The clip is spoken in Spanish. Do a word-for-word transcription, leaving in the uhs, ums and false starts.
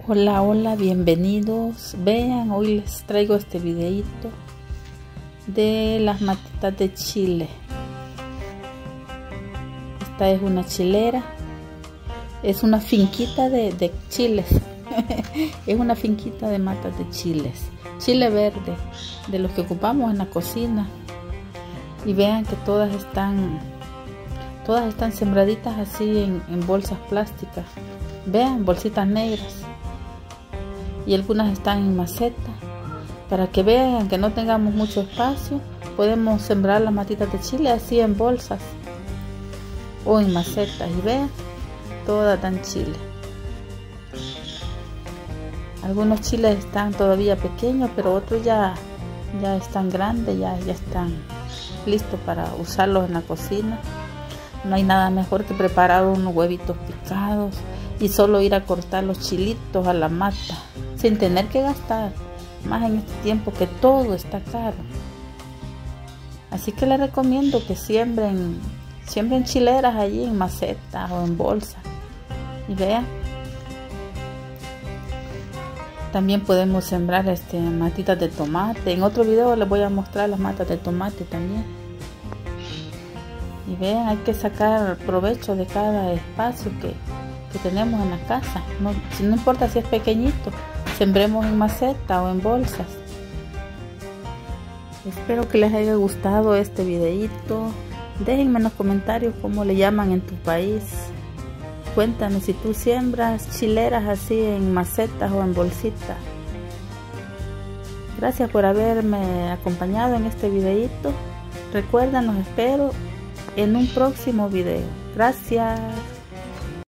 Hola, hola, bienvenidos. Vean, hoy les traigo este videito de las matitas de chile. Esta es una chilera, es una finquita de, de chiles. Es una finquita de matas de chiles, chile verde, de los que ocupamos en la cocina. Y vean que todas están todas están sembraditas así en, en bolsas plásticas. Vean, bolsitas negras. Y algunas están en maceta. Para que vean que no tengamos mucho espacio, podemos sembrar las matitas de chile así en bolsas o en macetas. Y vean, todas dan chile. Algunos chiles están todavía pequeños, pero otros ya, ya están grandes, ya, ya están listos para usarlos en la cocina. No hay nada mejor que preparar unos huevitos picados y solo ir a cortar los chilitos a la mata, sin tener que gastar, más en este tiempo que todo está caro. Así que les recomiendo que siembren, siembren chileras allí en macetas o en bolsas. Y vean, también podemos sembrar este, matitas de tomate. En otro video les voy a mostrar las matas de tomate también. Y vean, hay que sacar provecho de cada espacio que, que tenemos en la casa. No, no importa si es pequeñito, sembremos en maceta o en bolsas. Espero que les haya gustado este videito. Déjenme en los comentarios cómo le llaman en tu país. Cuéntame si tú siembras chileras así en macetas o en bolsitas. Gracias por haberme acompañado en este videito. Recuerda, los espero en un próximo video. Gracias.